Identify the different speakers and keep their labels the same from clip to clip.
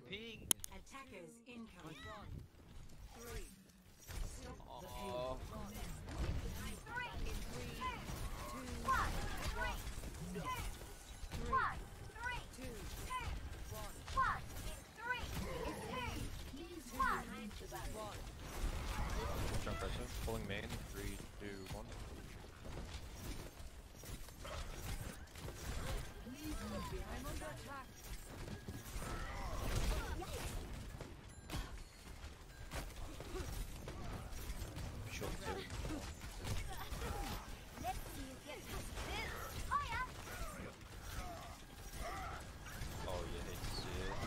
Speaker 1: ping.
Speaker 2: Attackers incoming.
Speaker 3: 3.
Speaker 2: Stop the
Speaker 1: Oh.
Speaker 2: payload.
Speaker 3: 3. In 3, 2, 1. 3, 2, 1.
Speaker 4: Jump pressure. Pulling main. 3, 2, 1.
Speaker 3: I'm under attack.
Speaker 4: Shield 2.
Speaker 5: Let's see you get past this. Fire!
Speaker 4: Oh, you hate to see it.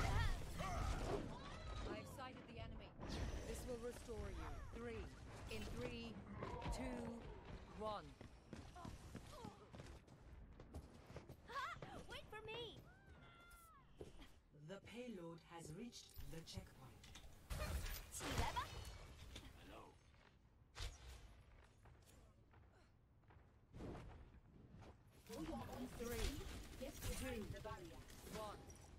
Speaker 3: I've sighted the enemy. This will restore you. 3. In 3, 2, 1.
Speaker 5: Wait for me!
Speaker 2: The payload has reached the checkpoint.
Speaker 5: 起来吧！
Speaker 3: 3, 2, 1.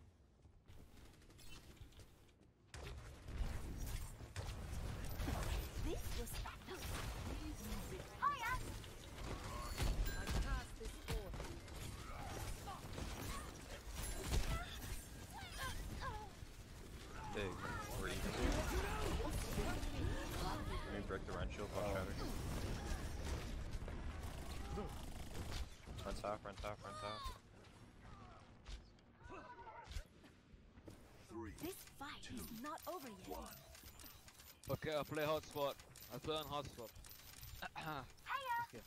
Speaker 5: This was fun. Fire!
Speaker 3: I've passed this fort.
Speaker 4: Big. We're even. Let me break the run shield while shattering. Run top, run top, run top.
Speaker 5: This fight is not over yet.
Speaker 1: Okay, I'll play hotspot. I'll play on hotspot.
Speaker 5: Hiya!
Speaker 1: Okay.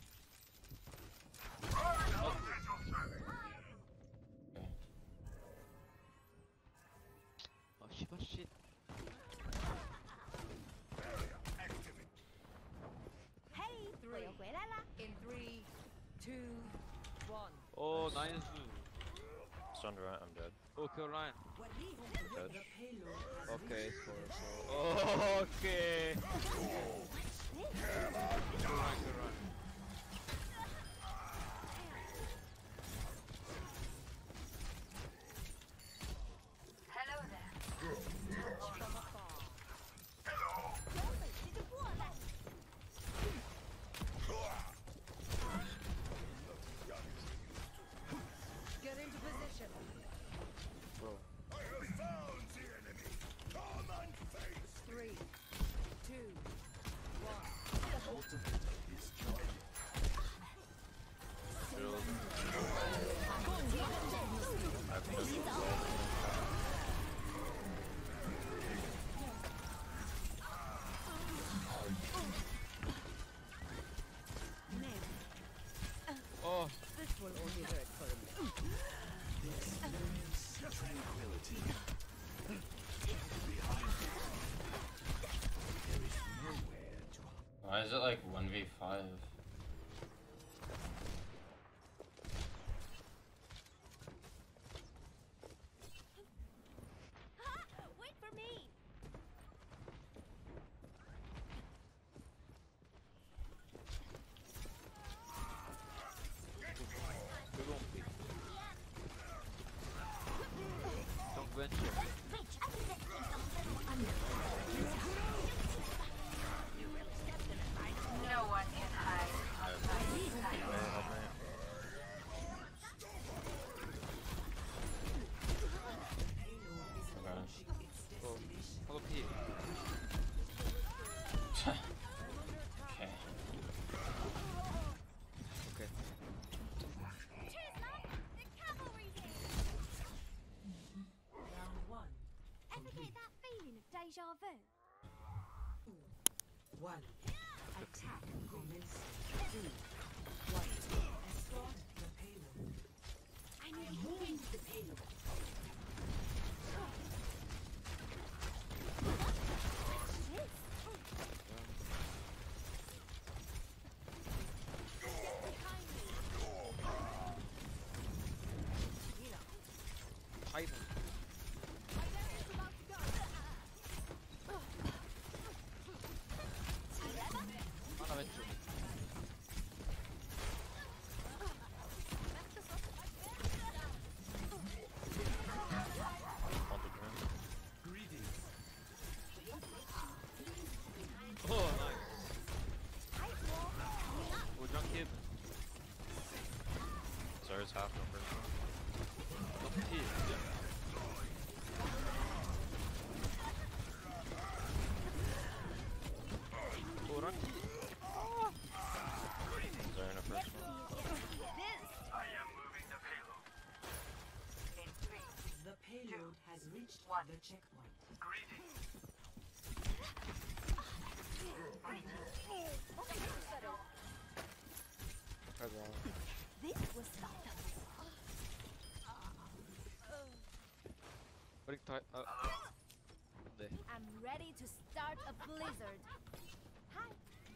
Speaker 1: Oh shit, oh shit.
Speaker 5: Hey, 我又回来啦！
Speaker 3: In 3, 2, 1.
Speaker 1: Oh, nice.
Speaker 4: Stunned right, I'm dead.
Speaker 1: Okay, Ryan.
Speaker 4: Touch.
Speaker 2: The payload has
Speaker 1: Okay,
Speaker 2: reached
Speaker 1: score,
Speaker 2: the
Speaker 1: score.
Speaker 2: checkpoint.
Speaker 1: Okay. Good run, good run.
Speaker 5: Hello there. 有本事就过来！
Speaker 3: Get into position.
Speaker 4: Bro.
Speaker 3: 3, 2, 1.
Speaker 4: Shield. I've pushed
Speaker 1: Oh,
Speaker 3: This will only hurt for a minute.
Speaker 6: Why is it like 1v5?
Speaker 5: Wait for me!
Speaker 1: we won't be. Don't venture.
Speaker 5: Wait, I can let you really stepped in it, right? No one can hide.
Speaker 4: help me.
Speaker 2: Payload is approaching its destination.
Speaker 1: Follow P.
Speaker 6: Okay.
Speaker 1: Okay.
Speaker 5: Cheers, love! The cavalry's here!
Speaker 2: Round 1.
Speaker 5: Ever get that feeling of deja vu?
Speaker 2: 1. Attack commencing. 2. 1. Escort the payload.
Speaker 5: I need to move the payload. What's this? Get behind me!
Speaker 1: Titan.
Speaker 5: My barrier's about to go!
Speaker 1: Mana venture.
Speaker 4: is half, no personal. Zarya, no personal.
Speaker 5: In 3,
Speaker 2: The payload has reached the checkpoint.
Speaker 7: This was not the
Speaker 1: Putting tight. There.
Speaker 7: I'm ready to start a blizzard. Hi.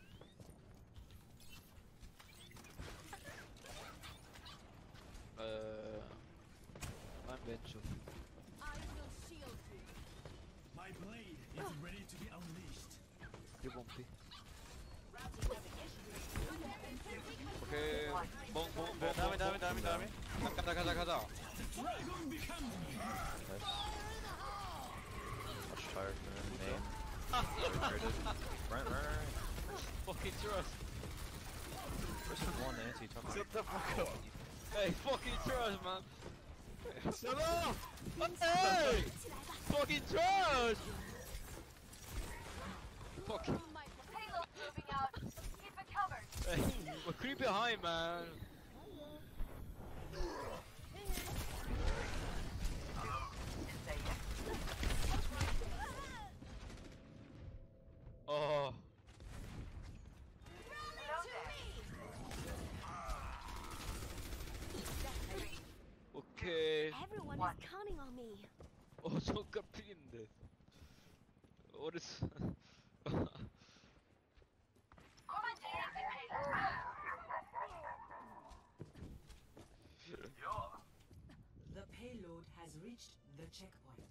Speaker 1: I'm Bencho.
Speaker 7: I will shield you.
Speaker 8: My blade is ready to be unleashed.
Speaker 1: You won't be. Okay. Bong, bong, bong.
Speaker 4: Dami.
Speaker 1: 가자.
Speaker 4: Nice. Much tired from him. Main. Right.
Speaker 1: Fucking trust.
Speaker 4: First one anti top.
Speaker 1: Shut the fuck up. Hey, fucking trash, man. Shut up! Hey! Fucking trash! Fucking.
Speaker 5: payload moving out. Keep it covered.
Speaker 1: Hey, we're creepy high, man. Oh. Okay.
Speaker 7: Everyone is counting on me.
Speaker 1: Oh, 잠깐 피인데. What is?
Speaker 2: The payload has reached the checkpoint.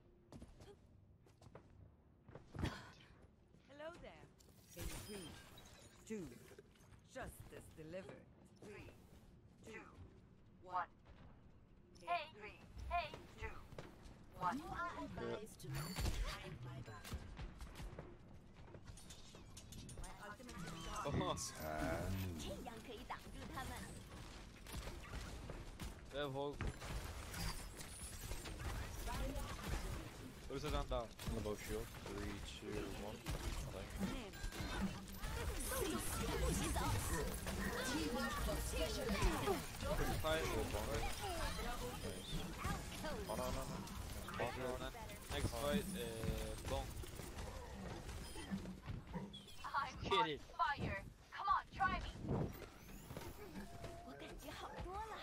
Speaker 3: Hello there. In 3, 2, justice delivered.
Speaker 5: 3, 2, 1. Hey, 3. Hey, 2, 1.
Speaker 7: You are advised to move behind my back. My ultimate is gone.
Speaker 1: Oh.
Speaker 7: 这样可以挡住他们。
Speaker 1: 내 복. 어디서 잔다?
Speaker 4: On the bow shield. 3, 2, 1.
Speaker 1: Fight.
Speaker 4: On.
Speaker 1: Next fight, Bong.
Speaker 5: I'm
Speaker 1: Hit
Speaker 5: on
Speaker 1: it.
Speaker 5: fire. Come on, try me.
Speaker 7: 我感觉好多了。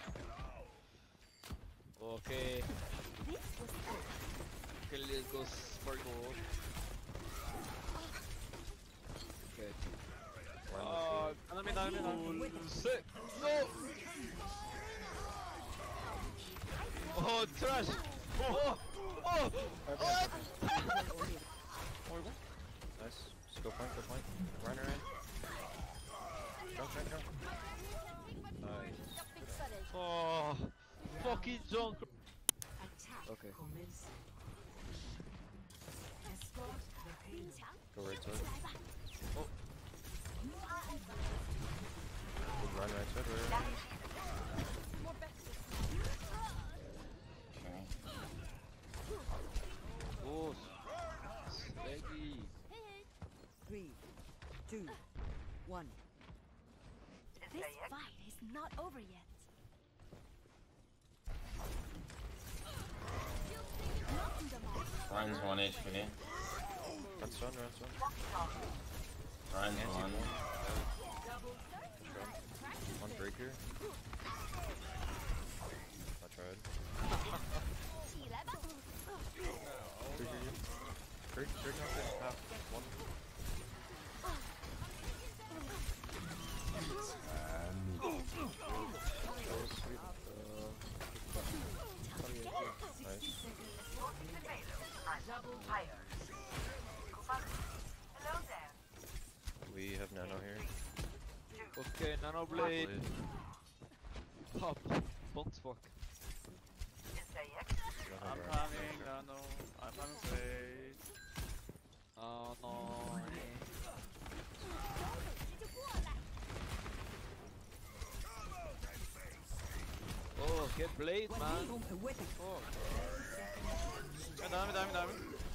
Speaker 1: Okay.
Speaker 7: This was
Speaker 1: Okay, let's go sparkle. Okay. 나미. 셋. No. Oh, trash. Oh.
Speaker 4: Nice. Just go point. Runner in. Jump. Nice.
Speaker 1: Oh. Fucking junk.
Speaker 2: Attack
Speaker 1: Okay.
Speaker 2: commencing. Escort the payload.
Speaker 7: 强，
Speaker 4: Go right
Speaker 7: 出
Speaker 4: side.
Speaker 7: 来吧。
Speaker 4: Good run right side.
Speaker 1: Oh. Leggy.
Speaker 3: 3, 2, 1.
Speaker 7: This fight is not over yet. Knocking them off.
Speaker 6: Ryan's 1 HP.
Speaker 4: That's one.
Speaker 6: Ryan's 1.
Speaker 4: One breaker. I tried.
Speaker 7: 起来吧。
Speaker 4: Break now, just half. One. Nice.
Speaker 5: Double fire. Hello there.
Speaker 4: We have Nano here.
Speaker 1: Okay, Nano Blade. Pop. Bong's fuck.
Speaker 4: I'm
Speaker 9: coming, Nano. I'm on the way.
Speaker 1: Oh no.
Speaker 7: 就过来。
Speaker 1: get blade, man. Fuck.
Speaker 9: Dame.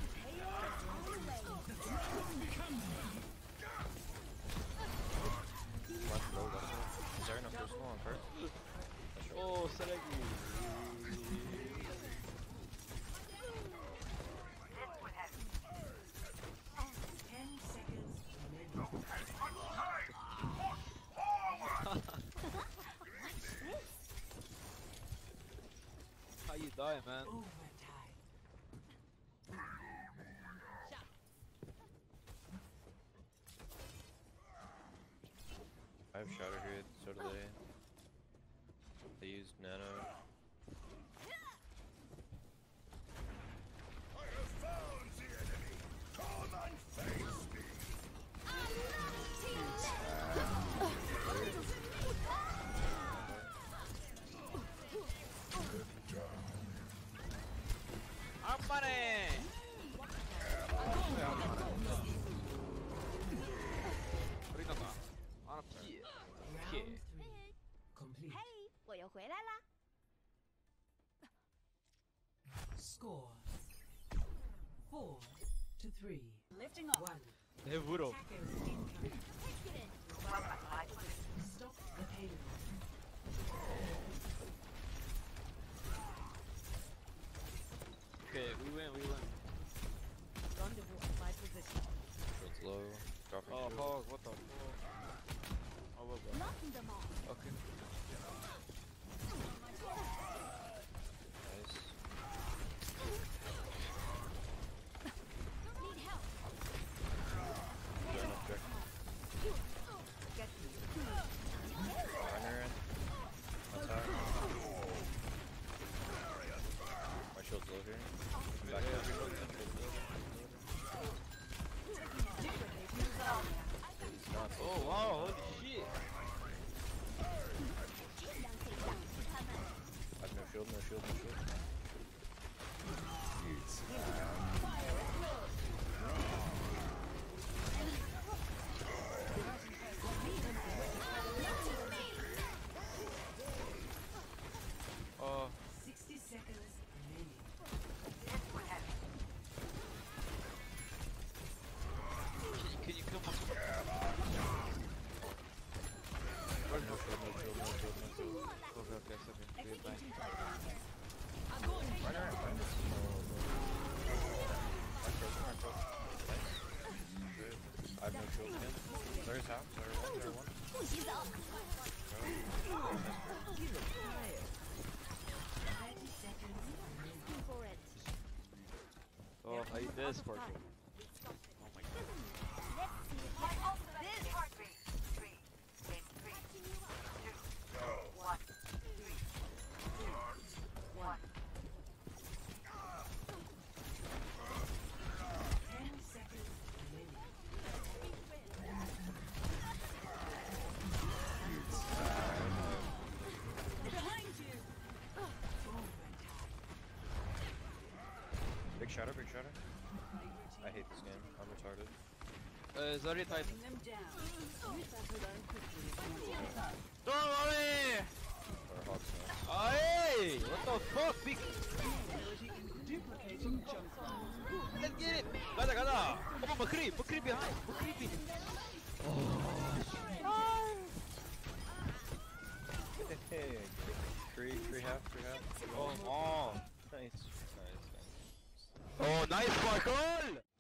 Speaker 4: Left low, left low. Is there enough crucible on first? That's right.
Speaker 1: Oh, Selegi.
Speaker 5: This would have
Speaker 2: 10 seconds remaining.
Speaker 1: How you die, man?
Speaker 2: Overtime.
Speaker 4: I have Shatter here, so do they. They used Nano.
Speaker 1: Armane! Rita ta. On a pie.
Speaker 2: Round 3 complete.
Speaker 7: 嘿，我又回来啦！
Speaker 2: Score 4-3.
Speaker 3: Lifting off.
Speaker 2: 1.
Speaker 1: Hey, Vuro.
Speaker 2: Attackers incoming. Stop the payload.
Speaker 1: Okay, we win.
Speaker 3: Rendezvous at my position.
Speaker 4: Shield's low. Dropping
Speaker 1: Oh,
Speaker 4: shield.
Speaker 1: fuck, what the fuck? Oh, well, well.
Speaker 7: Knocking them off.
Speaker 1: Okay.
Speaker 4: Nice.
Speaker 7: Need help.
Speaker 4: Is there enough check?
Speaker 3: Get me.
Speaker 4: Runner in. Attack. My shield's low here. Come back down. Shield's low. It's not so
Speaker 1: Oh, wow, holy shit.
Speaker 7: 这样可以挡住他们。
Speaker 4: I have no shield, no shield, no shield.
Speaker 1: Oh,
Speaker 2: 60 seconds remaining.
Speaker 1: can you kill my...
Speaker 4: No shield, no shield, no shield, no shield.
Speaker 1: Okay, it's okay. Okay, bye.
Speaker 4: Runner in, runner. I have no shield again. There's half, there one.
Speaker 7: 不许走！
Speaker 2: 30 seconds remaining.
Speaker 7: Go for it.
Speaker 1: Oh, I eat this for sure.
Speaker 7: Let's see if
Speaker 5: my
Speaker 7: you
Speaker 5: ultimate is heartbeat. 3, in 3, 2, 1, 3, 2, 1.
Speaker 2: 10 seconds remaining.
Speaker 4: Big shadow, big shadow. I hate this game. I'm retarded.
Speaker 1: Zarya type.
Speaker 3: Bring them down. You start to learn quickly.
Speaker 1: Don't worry!
Speaker 4: Or Hawks now.
Speaker 1: Hey! What the fuck? Big...
Speaker 3: Duplicating jump.
Speaker 1: Let's get it! 가자! Oh, McCree behind! McCree!
Speaker 4: Hey, free half.
Speaker 1: Oh,
Speaker 4: Nice.
Speaker 1: oh, nice Sparkle!